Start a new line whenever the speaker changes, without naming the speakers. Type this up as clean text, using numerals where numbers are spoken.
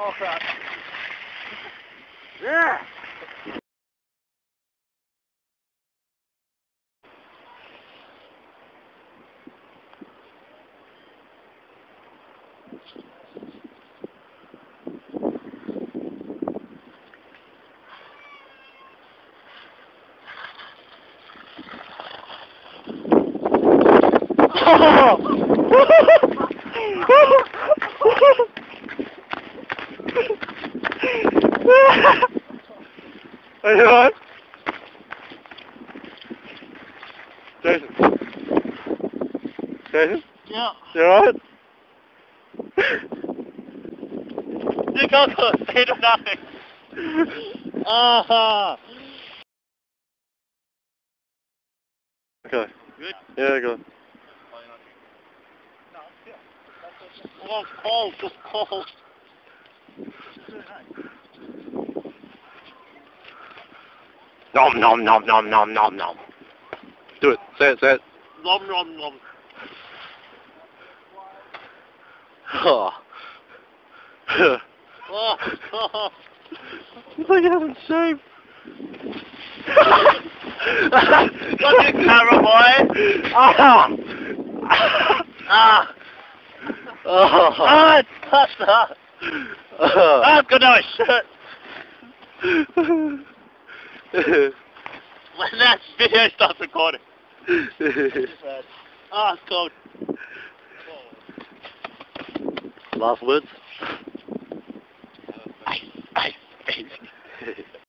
Oh crap. Yeah. Are you alright? Jason? Jason?
Yeah.
You alright?
You go to a state of nothing.
Okay.
Good?
Yeah, go.
Oh, it's cold, it's cold.
Nom nom nom nom nom nom nom. Do it. Say it, say it.
Nom nom nom.
Oh.
Oh, oh.
It's like having shame.
Got your camera, boy.
Ah!
Ah.
Oh.
Ah, it's pasta. Ah, it's got no shirt. When that video starts recording. Ah, it's cold.
Last words?
Ice, ice, ice.